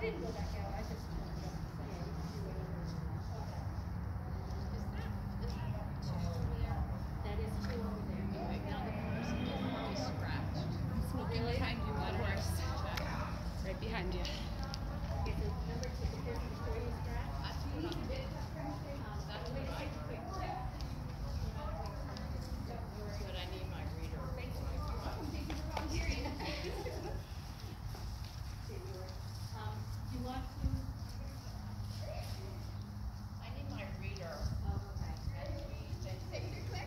didn't go back out, I just turned up. That is two over there. Really? Behind you, of course. Right behind you. Okay, so remember to the person before you scratch? But I need my reader. You want to? I need my reader. Oh, okay.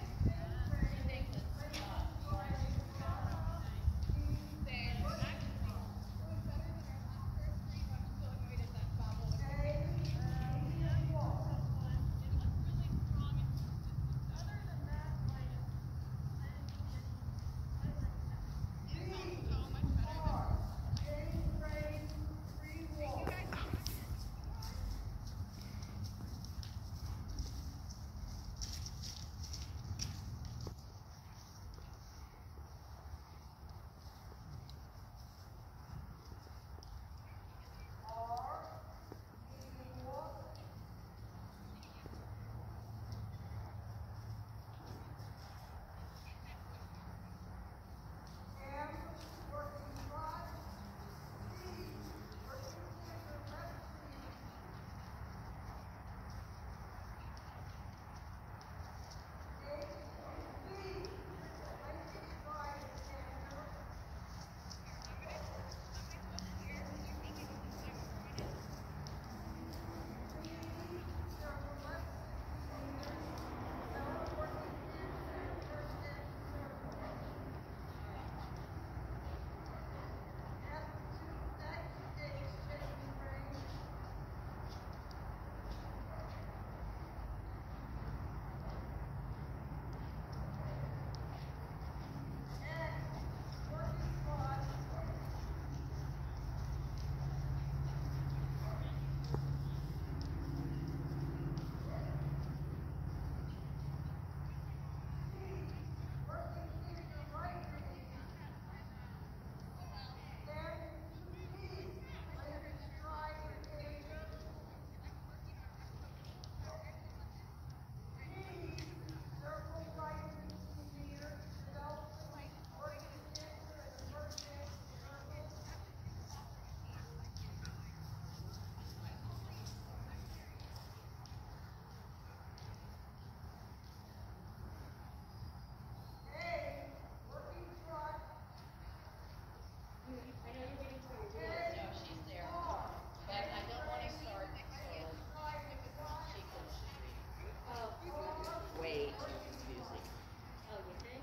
Way too confusing. Oh, you think?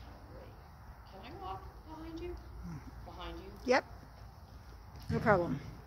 Can I walk behind you? Behind you? Yep. No problem.